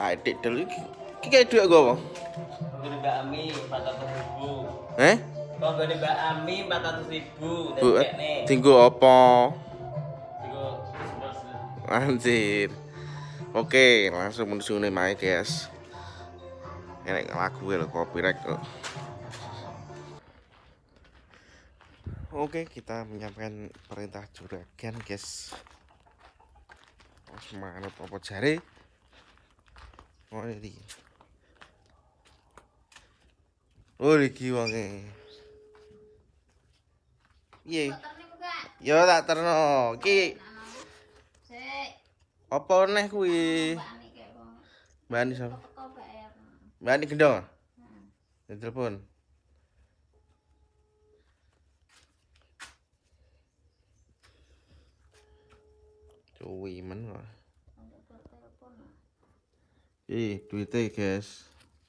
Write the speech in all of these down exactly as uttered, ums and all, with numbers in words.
Adik dulu iki. Iki kayak duit gue apa? Gede Mbak Ami empat ratus ribu. Eh? Kok gede Mbak Ami empat ratus ribu. Bu, tinggu apa? Tinggu Anjir. Oke, langsung menuju nih main guys. Enak lagu lho copyright kok. Oke, kita menyampaikan perintah juragan guys. Oh, semangat apa jare? Oh ini. Oh iki wonge. Piye? Yo tak terno. Iki apa neh kuwi? Mbak Ani sapa? Mbak Ani gendong. Heeh. Telepon. Cuwi men kok. Ih, duitnya guys.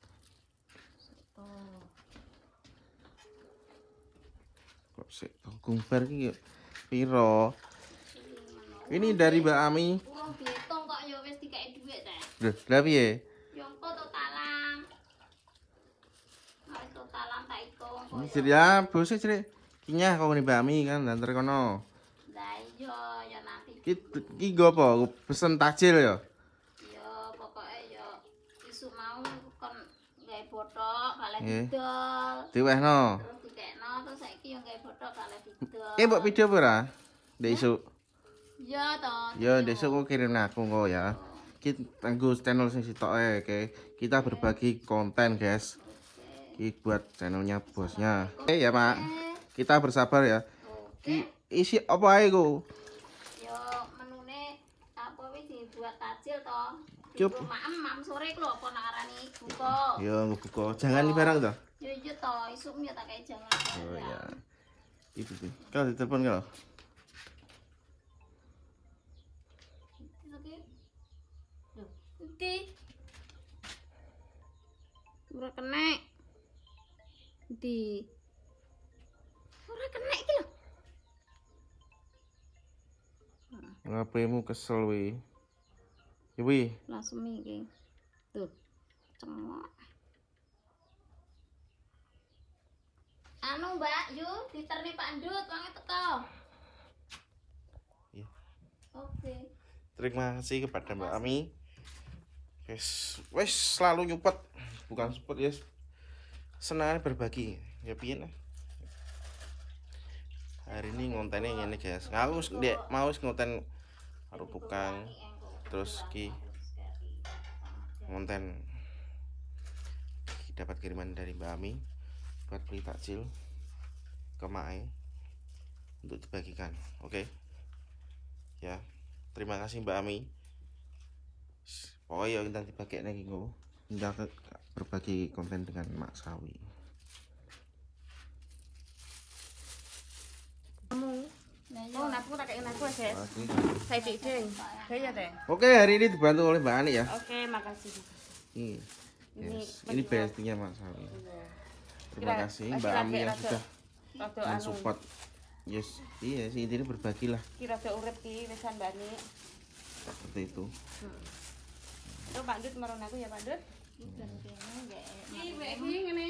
Kok sik gumbar iki piro? Ini dari Mbak Ami. Urung diitung kok ya wis dikeki dhuwit ta. Lho, lha piye? Ya engko totalan. Wis totalan tak hitung. Jadi ya, bose cek. Kinyah kok Mbak Ami kan nganter kono. Lah iya ya nanti. Ki ki go apa? Pesen takjil ya? Ya pokoke ya isuk mau kon gawe bothok kalih Nggih. didol. Diwehno. Terus dikekno terus saiki yo gawe bothok kalih didol. Eh, mbok video apa ora? Ndek isuk. Ya toh. Ya, ndek isuk kok kirim aku kok ya. Kita tangguh channel sing sitok e, oke. Kita berbagi konten, guys. Ki buat channelnya bosnya. Oke ya, Pak. Kita bersabar ya. Ki isi apa ae ku? Yo menune apa wis dibuat tajil toh. Cup. Maem mam sore ku lho apa nak arani buka. Ya, ngebuka. Jangan di barang toh. Ya iya toh, isuk ya tak kayak jangan. Oh ya. Itu sih. Kau ditelepon kau? Di. Ora kena. Di. Ora kena iki lho. Ngapemu kesel wi. Ya wi. Langsung iki. Tuh. Cengok. Anu Mbak, yu diterni Pak Ndut, wangi teko. Iya. Oke. Terima kasih kepada Mbak Ami. Wes, wes selalu nyupet, bukan support ya. Senang berbagi. Ya piye lah. Hari ini ngontennya ngene guys. Aku ndek mau ngonten karo tukang. Terus ki ngonten dapat kiriman dari Mbak Ami buat beli takjil ke Mae untuk dibagikan. Oke. Ya. Terima kasih Mbak Ami. Pokoknya kita dipakai nih gue kita berbagi konten dengan Mak Sawi. Kamu. Oh, naku tak kayak naku guys. Saya ding. Saya teh. Oke, hari ini dibantu oleh Mbak Ani ya. Oke, makasih. Ini, yes. Ini bestinya Mak Sawi. Terima kasih Mbak Ami yang sudah mensupport. Yes, iya sih ini berbagi lah. Kira ada urip ki wesan Mbak Ani. Seperti itu. Itu Pak Ndut meron aku ya Pak Ndut. Iki kene nggih. Iki iki ngene.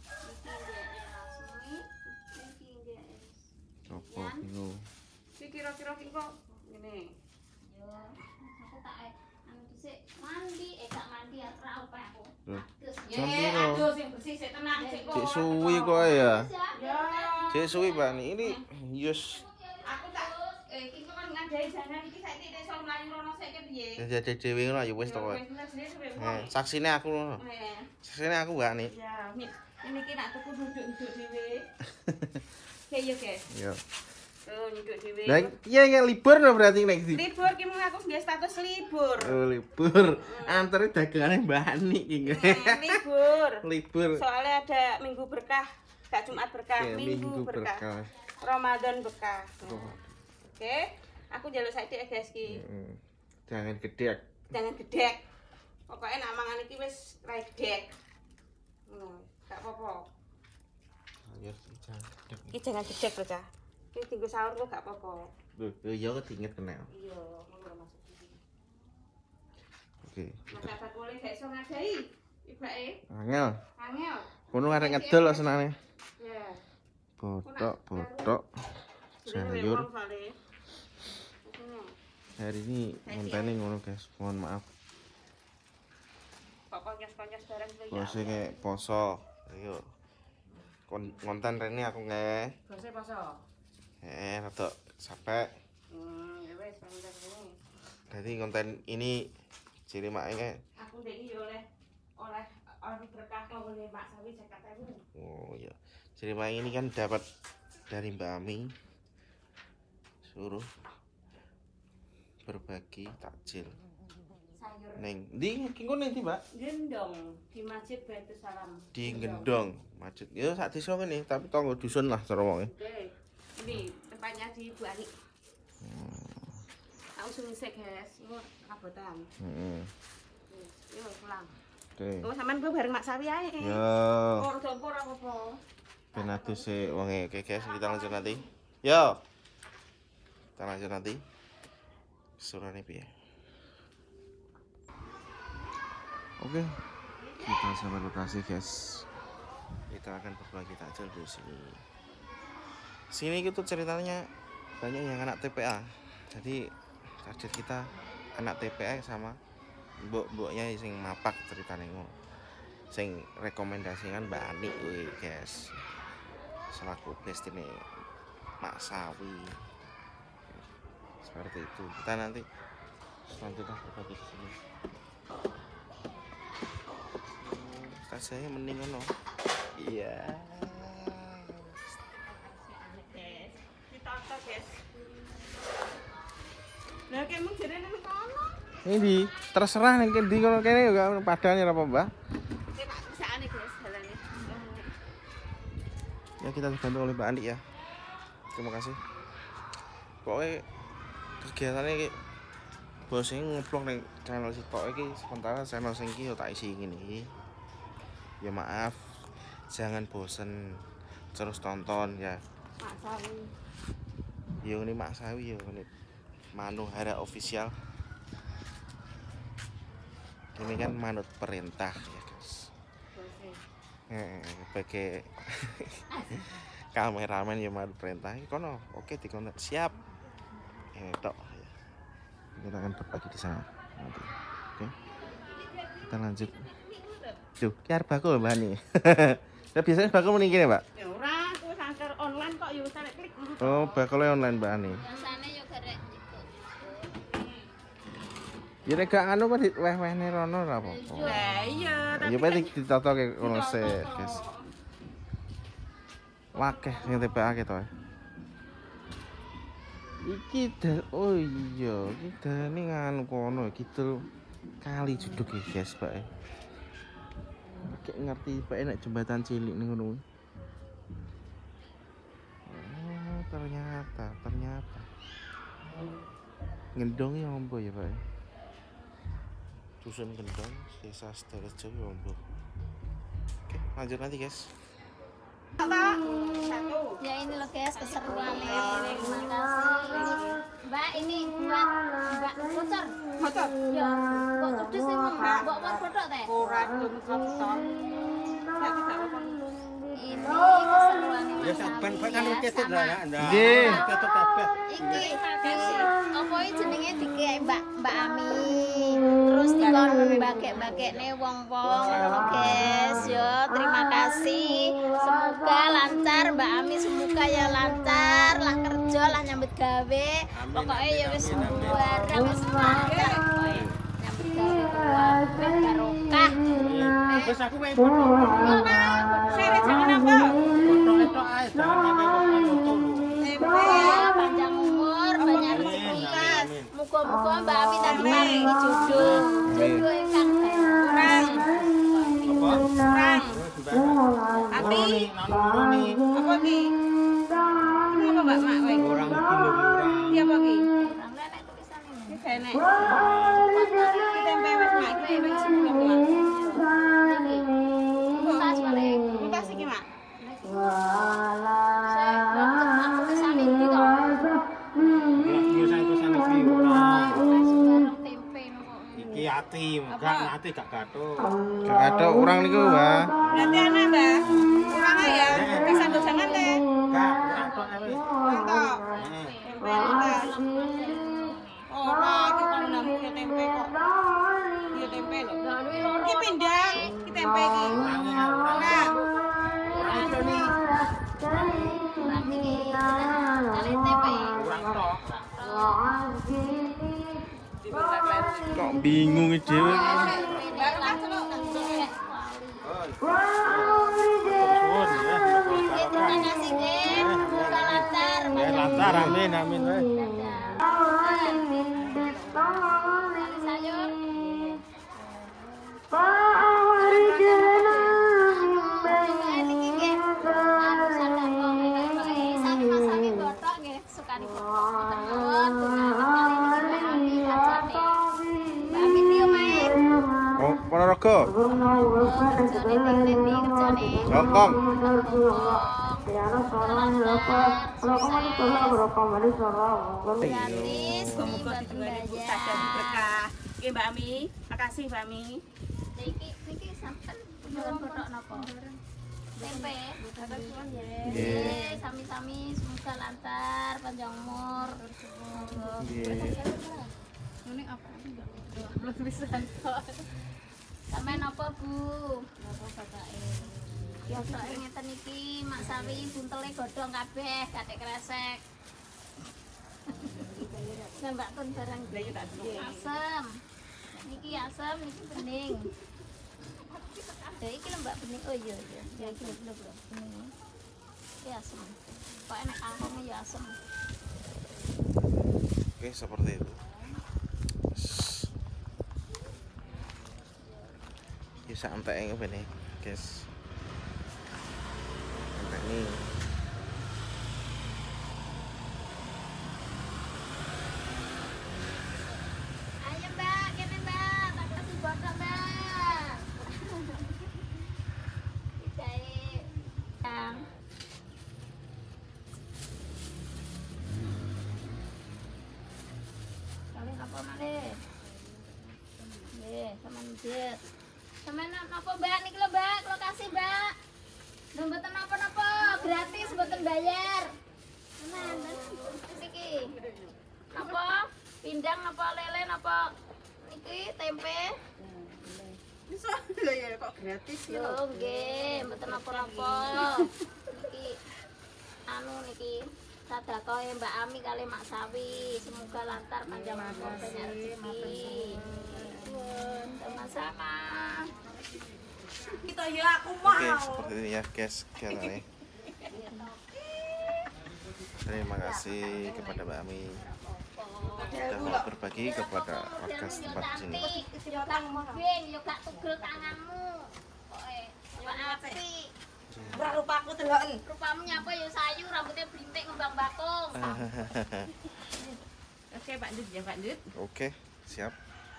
Coba bingung. Iki kira-kira ki kok ngene. Yo, aku tak anu dhisik mandi, eh gak mandi ora apa aku. Adus. Ya, adus sing bersih sik tenang sik kok. Cek suwi kok ya. Ya. Cek suwi Mbak Ani. Ini yes. Aku tak eh iki kok ngandai jalan iki saiki nek iso mlayu rono saiki piye? Jadi dhewe ngono ya wis to kok. Nah, saksine aku ngono. Saksine aku Mbak Ani. Ya, ini iki nak tuku duduk-duduk dhewe. Ya ya, guys. Iya. Tuh, duduk dhewe. Lah iya ya libur no berarti nek iki. Libur ki mung aku nggih status libur. Oh, libur. Antare dagangane Mbak Ani iki. Libur. Libur. Soalnya ada Minggu Berkah, gak Jumat Berkah, Oke, Minggu, Minggu Berkah. Berkah. Ramadan Berkah. Oh. Oke. Aku njaluk saiki ya, guys ki. Mm. Jangan gedek. Jangan gedek. Pokoknya nak mangan iki wis ra gedek. Ngono, gak apa-apa. Ayo jangan gedek. Iki jangan gedek lho, Cah. Iki tinggo sahur kok gak apa-apa. Loh, iya kok diinget kena. Iya, ngono masuk iki. Oke. Masa bakule gak iso ngadai. Ibake Angel. angel. Kono arek ngedol kok senane. Ya. Botok, botok. Sayur. Hari ini kontennya ngono guys, mohon maaf. Pokoknya konyos bareng kuwi ya. Bose kayak poso. Ayo. Kon konten rene aku nge. Bose poso. Eh, rada capek. Hmm, ya wis konten ini. Jadi konten ini ciri maknya. Aku ndek iki oleh oleh oleh berkah oleh Mbak Sawi seket ribu. Oh iya. Ciri maknya ini kan dapat dari Mbak Ami. Suruh berbagi takjil. Sayur Neng, di kengko ning ndi, Mbak? gendong di Masjid Baitul Salam. Di Gendong, masjid. Ya sak desa ngene, tapi tonggo dusun lah cara wonge. Oke. Ini tempatnya di Bu Ani. Aku sing sik, guys. Yo kabotan. Heeh. Yo pulang. Oke. Oh, sampean gue bareng Mak Sawi ae. Ya, Ora campur apa-apa. ben adus sik wonge. Oke, guys, kita lanjut nanti. Yo. Kita lanjut nanti. Surane piye? Oke. Kita sampai lokasi, guys. Kita akan berbagi takjil di sini. Sini itu ceritanya banyak yang anak T P A. Jadi target kita anak T P A sama mbok-mboknya sing mapak ceritane ngono. Sing rekomendasikan Mbak Ani kuwi, guys. Selaku bestine Mak Sawi. Seperti itu. Kita nanti selanjutnya berbagi di sini. Saya mending ngono. Iya. Ditata, guys. Lah kek mung jere nang kono. Ini terserah ning ndi kono kene ya padane apa, Mbak? Oke, Pak, pisahane, guys, dalane. Ya kita dibantu oleh Mbak Andi ya. Terima kasih. Pokoknya kegiatannya iki bos ini ngeplong ning channel sitok iki sementara channel sing iki yo tak isi ngene. Ya maaf, jangan bosen terus tonton ya. Mak Sawi. Yo ini Mak Sawi yo ini Manuhara official. Ini kan manut perintah ya guys. Eh, sebagai kameramen ya manut perintah. Kono, oke dikonten siap. Ini tok. Kita akan berbagi di sana nanti. Oke. Kita lanjut. Duh, ki arep bakul Mbak Ani. Ya biasanya bakul mending kene, Mbak. Ya ora, aku sangker online kok yo sampe klik. Oh, bakulnya online Mbak Ani. Biasane yo garek ikut. Ya nek gak anu kok weh-wehne rono ora apa-apa. Lah iya, Ya berarti ditata kayak ngono sik, guys. Wakeh sing T P A keto. Iki dal oh iya, iki dalane nganu kono, kidul kali juduk iki, guys, Pak. Kayak ngerti Pak enak jembatan cilik ning ngono. Oh, ternyata, ternyata. Gendong ya ombo ya, Pak. Dusun Gendong, Desa Sidorejo ya ombo. Oke, lanjut nanti, guys. Ya ini loh guys keseruannya. Terima kasih. Mbak ini buat Mbak bocor. Bocor. Ya. Kok pedes sih Mbak? Mbak buat foto teh. Ora dum kotor. Enggak bisa apa. Ini keseruannya. Ya saben kok kan ketet lah ya. Nggih. Ketet kabeh. Iki apa iki jenenge dikek Mbak Mbak Ami. Terus dikon bagek-bagekne wong-wong ngono guys. Yo terima kasih. Semoga lancar Mbak Ami, semoga ya lancar lah kerja lah nyambut gawe. Pokoknya ya wis barang wis lancar pokoknya. Nyambut gawe kuwi barokah. Wis aku wae foto. Sere jangan apa? Foto-foto ae jangan sampai foto lu. Panjang umur, banyak rezeki. Muga-muga Mbak Ami tadi paringi jodoh. Jodoh ingkang kurang. Kurang. Tapi apa ki? Apa Mbak Mak kowe? Orang iki lho orang. Iya apa ki? Kurang nek tulisan ini. Iki nek. Iki tempe wis mak iki wis sebelum. Iki. Pas Ganti, gak nanti gak gaduh. Gak ada orang niku, Mbak. Ganti anak, Mbak. Kurang ya. Bisa jangan teh. Gak, kurang tok ae. Mantap. Heeh. Tempe kita. Ora, iki pangnamu ya tempe kok. Ya tempe lho. Iki pindang, iki tempe iki. Nah. Kurang tok. Kok bingung iki dhewe. Barokah celuk. Suwun ya. Terima kasih, Gen. Semoga lancar. Ya lancar amin amin weh. Sayur. Oh, Ponorogo. Hongkong. Semoga dijuali saja berkah. Oke Mbak Ami, makasih Mbak Ami. Niki niki sampean jualan botok napa? Tempe. Nggih, sami-sami semoga lancar, panjang umur. Nggih. Ini apa? Belum bisa kok. Sampeyan apa, Bu? Napa bapake? Botoke ngeten iki, Mak Sawi buntele godhong kabeh, katik kresek. Nambah kon barang asem. Niki asem, niki bening. Ya iki lembak bening. Oh iya iya. Ya iki lho lho bening. Iki asem. Kok enek kangkungnya ya asem. Oke, seperti itu. Ya santai ngene, guys. Santai nih. Ayo Mbak, kene Mbak, tak kasih botok Mbak. Digawe. Yang. Kalian apa malih? Nggih, sampean njit. Sampean napa Mbak niki lho Mbak, kula kasih Mbak. Lho mboten napa-napa, gratis mboten bayar. Tenan, iki. Apa? Pindang apa lele apa iki tempe? Bisa lho ya kok gratis ya. Yo nggih, mboten napa-napa. Iki anu niki sedekahe Mbak Ami kali Mak Sawi. Semoga lancar panjang umur banyak rezeki. Sama-sama. Kita ya aku mau. Oke, seperti ini ya, guys, kegiatannya. Terima kasih kepada Mbak Ami sudah mau berbagi kepada warga setempat di sini. Yo gak mubing, yo gak tugel tanganmu. Pokoke yo api. Ora rupaku deloken. Rupamu nyapa yo sayu, rambutnya brintik ngembang bakung. Oke, Pak Dut ya, Pak Dut. Oke, siap.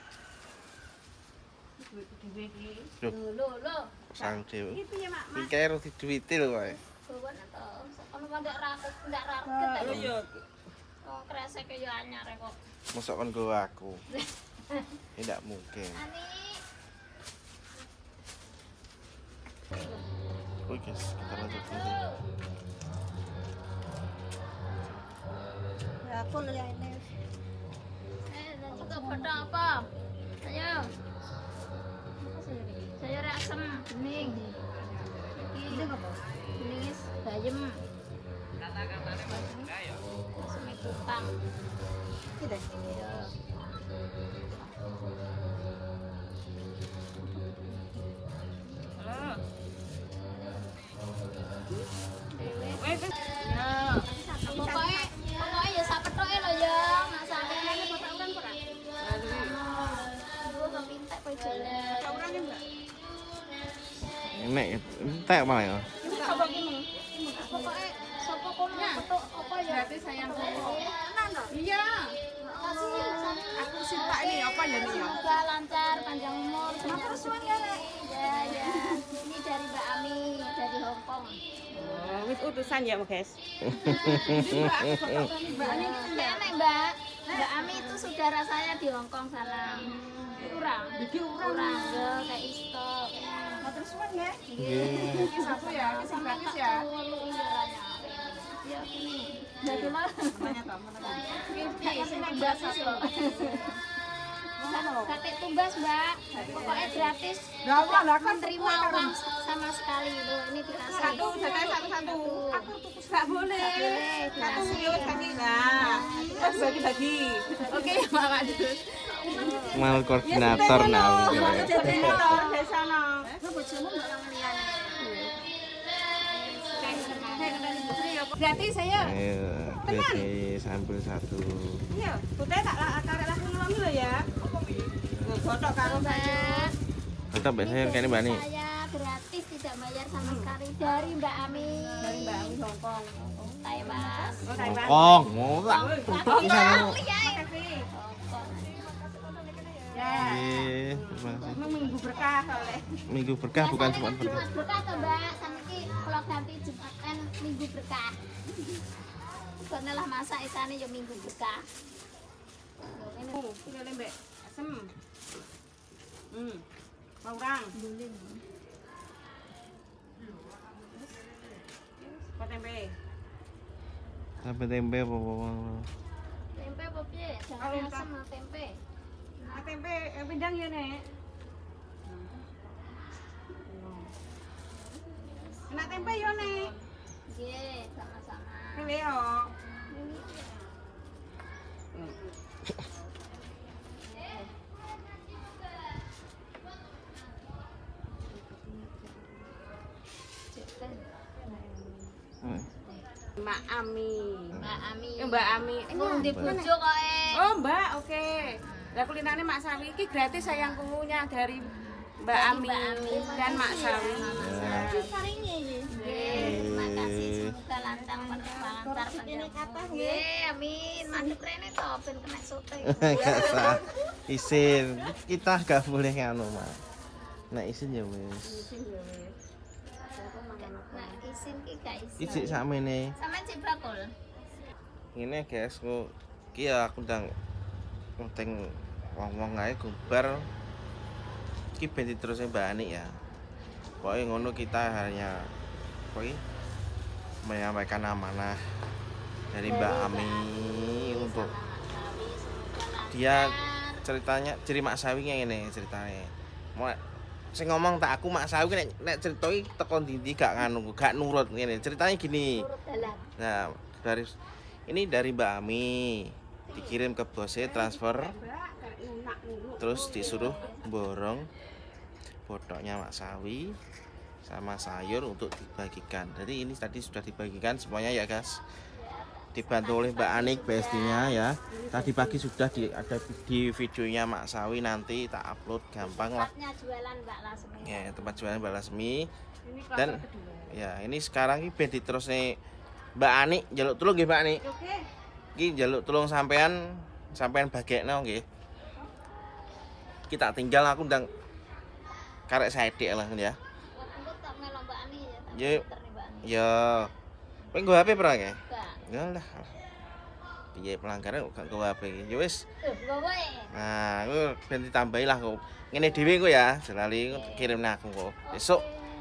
Dhewe iki. Loh, Lho lho lho. sang dewe. Iki piye, Mak? Iki kae roti duwite lho kowe. Bawan to. Ono ndak raket, ndak raket. Oh iya. Oh, kresek yo anyar kok. Mosok kon nggawa aku. Tidak mungkin. Ani. Oke, guys, kita lanjut lagi. Ya aku lihat ini. Eh, dan juga botok apa? Ayo. Sayur asem, bening. Iki bening is bayem. Kata-katane Mas ya. Asem tukang. Iki deh. Iya. Halo. Dewe. Wes. Ya. Pokoknya, pokoknya ya sapetoke lho ya, masane. Aduh, kok pintek kowe jane. Saurane, Mbak. Enek, entek malah ya. Coba gini. Pokoknya sapa kono petuk apa ya? Berarti sayang Tenan to? Iya. Makasih ya, Sani. Aku suka ini apa ya nih ya? Semoga lancar, panjang umur, banyak rezeki. Ya, ya. Ini dari Mbak Ami, dari Hongkong. Oh, wis utusan ya, guys. Mbak Ani enek, Mbak. Mbak Ami itu saudara saya di Hong Kong sana. Kurang. Kurang ya kayak isto. Matur suwun ya. Nggih. Iki satu ya, iki sing gratis ya. Ya ini. Jadi malah Namanya toh, namanya. ini sing tumbas kok. Kakek tumbas, Mbak. Pokoknya gratis. Ya Allah, lah kan Menerima uang sama sekali itu. Ini dikasih. satu, jatah satu-satu. Aku tukus gak boleh. boleh, Satu dikasih. yo kasih. Nah, terus bagi-bagi. Oke, Mama Adul. Mal koordinator nah. Jadi motor dari sana. Lu bojomu mbok nang liyane. Gratis saya. Ayo, jadi sambil satu. Iya, putih tak karek lah ngelongi lho ya. Nggak gotok karo Mbak. Tetap biasanya kayak ini Mbak Ani. Saya gratis tidak bayar sama sekali dari Mbak Ami. dari Mbak Ami Hongkong. Taiwan. Oh, Taiwan. Kong, mau tak? Di sana. Makasih. Ya. Iya, terima kasih. Emang minggu berkah oleh. Minggu berkah bukan cuma Jumat berkah. berkah tuh Mbak. Saniki kalau ganti Jumat kan minggu berkah. Karena lah masa isane ya minggu berkah. Ini Oh, ini lembek. Asem. Hmm. Mau orang. guling. Kok tempe. Sampai tempe apa apa. Tempe apa piye? Oh, Jangan tempe. asam lah tempe. Ah, tempe yang pindang ya, Nek. Enak tempe ya, Nek. Nggih, sama-sama. Tempe yo. Mbak Ami. Mbak Ami. Eh, Mbak Ami. Oh, di bojo kok eh. Oh, Mbak, oke. Lah kulinane Mak Sawi iki gratis sayangkunya dari Mbak Ami, Mbak Ami. dan Mak Sawi. Nggih, terima kasih semoga lancar lancar panjang. Nggih, amin. Mandek rene to ben kena sote. Enggak sah. Isin. Kita gak boleh nganu, Mak. Nah, isin ya wis. Nah, isin ki gak isin. Ijik sakmene. Sampeyan cek bakul. Ini guys, aku ki ya aku ndang penting wong-wong ae gubar. Ki ben diterusé Mbak Ani ya. Pokoknya ngono kita hanya pokoknya menyampaikan amanah dari Mbak Ami untuk dia ceritanya ciri Mak Sawi kayak gini ceritanya. Mau sing ngomong tak aku Mak Sawi nek nek ceritai teko ndi gak nganu gak nurut ngene. Ceritanya gini. Urut dalan. Nah, dari ini dari Mbak Ami dikirim ke bosnya transfer terus disuruh borong bodoknya Mak Sawi sama sayur untuk dibagikan. Jadi ini tadi sudah dibagikan semuanya ya guys, dibantu oleh Mbak Anik bestinya ya. Tadi pagi sudah di, ada di videonya Mak Sawi, nanti tak upload gampang lah Tempatnya jualan Mbak Lasmi. ya, tempat jualan Mbak Lasmi. Dan ya ini sekarang ini ben diterusne Mbak Anik jaluk tulung nggih Mbak Anik. Oke. Iki jaluk tulung sampean sampean bagekno nggih. Kita tinggal aku ndang karek saedek lah ya. Engko tak melok Mbak Ani ya. tak Ya. muter nih Mbak Ani. Ya. Kowe nggo H P pernah nggih? Enggak. Ya lah. Piye pelanggaran kok gak nggo H P. Ya wis. Tuh, gowe. Nah, aku ben ditambahi lah kok. Ngene dhewe kok ya, jelali kirimne aku kok. Besok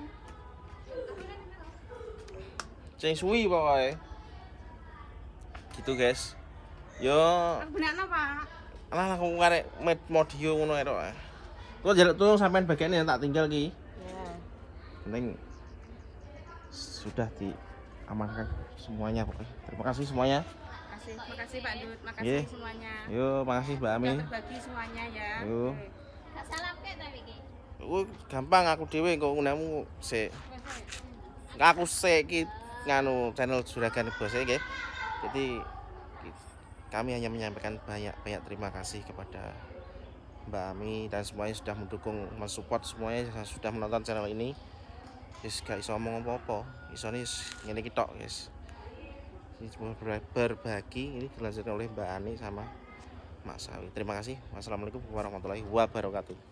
sing suwi pokoke. Gitu guys. Yo, Aku benakno, Pak. alah aku karek med modio ngono ae tok. Kok jaluk tulung sampean bagian tak tinggal ki. Ya. Penting sudah diamankan semuanya pokoknya. Terima kasih semuanya. Makasih, makasih Pak Dut, makasih Nggih. semuanya. Yo, makasih Mbak Ami. Sudah berbagi semuanya ya. Yo. Oke. Gak salam ke tapi iki. Aku gampang aku dhewe kok ngundangmu sik. Aku sik iki nganu channel Juragan Bos nggih. Jadi kami hanya menyampaikan banyak banyak terima kasih kepada Mbak Ami dan semuanya sudah mendukung, mensupport semuanya yang sudah menonton channel ini. Wis gak iso ngomong apa-apa. Isone ngene iki tok, guys. Ini cuma ber- berbagi ini dilanjutkan oleh Mbak Ani sama Mak Sawi. Terima kasih. Wassalamualaikum warahmatullahi wabarakatuh.